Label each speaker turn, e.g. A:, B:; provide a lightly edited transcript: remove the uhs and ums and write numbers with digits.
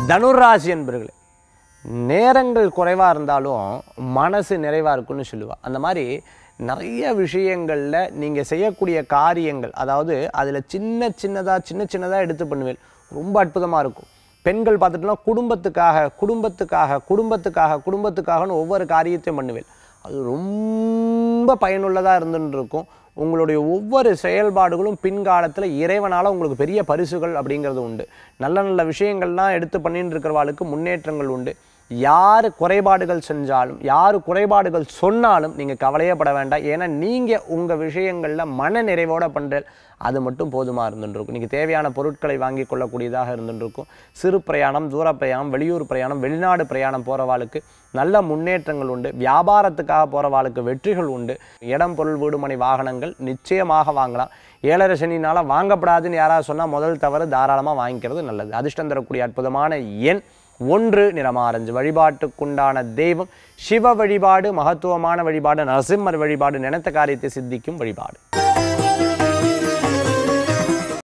A: தனுராசி என்பர்களே, நேரங்கள் குறைவாக இருந்தாலும் மனசு நிறைவாக இருக்குன்னு சொல்லுவாள். அந்த மாதிரி நிறைய விஷயங்களில் நீங்கள் செய்யக்கூடிய காரியங்கள், அதாவது அதில் சின்ன சின்னதாக எடுத்து பண்ணுவேன், ரொம்ப அற்புதமாக இருக்கும். பெண்கள் பார்த்துட்டோம்னா குடும்பத்துக்காகன்னு ஒவ்வொரு காரியத்தையும் பண்ணுவேன். அது ரொம்ப பயனுள்ளதாக இருந்துட்டு இருக்கும். உங்களுடைய ஒவ்வொரு செயல்பாடுகளும் பின்காலத்தில் இறைவனால் உங்களுக்கு பெரிய பரிசுகள் அப்படிங்கிறது உண்டு. நல்ல நல்ல விஷயங்கள்லாம் எடுத்து பண்ணிட்டு இருக்கிறவாளுக்கு முன்னேற்றங்கள் உண்டு. யார் குறைபாடுகள் செஞ்சாலும், யார் குறைபாடுகள் சொன்னாலும் நீங்கள் கவலையப்பட வேண்டாம். ஏன்னா நீங்கள் உங்கள் விஷயங்களில் மன நிறைவோடு பண்ணுற அது மட்டும் போதுமாக இருந்துருக்கும். நீங்கள் தேவையான பொருட்களை வாங்கி கொள்ளக்கூடியதாக இருந்துருக்கும். சிறு பிரயாணம், தூர பிரயாணம், வெளியூர் பிரயாணம், வெளிநாடு பிரயாணம் போகிறவாளுக்கு நல்ல முன்னேற்றங்கள் உண்டு. வியாபாரத்துக்காக போகிறவாளுக்கு வெற்றிகள் உண்டு. இடம், பொருள், வீடுமனை, வாகனங்கள் நிச்சயமாக வாங்கலாம். 7.5 சனினால் வாங்கப்படாதுன்னு யாராவது சொன்னால் முதல் தவறு, தாராளமாக வாங்கிக்கிறது நல்லது. அதிர்ஷ்டம் தரக்கூடிய அற்புதமான எண் 1, நிறம் ஆரஞ்சு. வழிபாட்டுக்குண்டான தெய்வம் சிவ வழிபாடு, மகத்துவமான வழிபாடு, நரசிம்மர் வழிபாடு, நினைத்த காரியத்தை சித்திக்கும் வழிபாடு.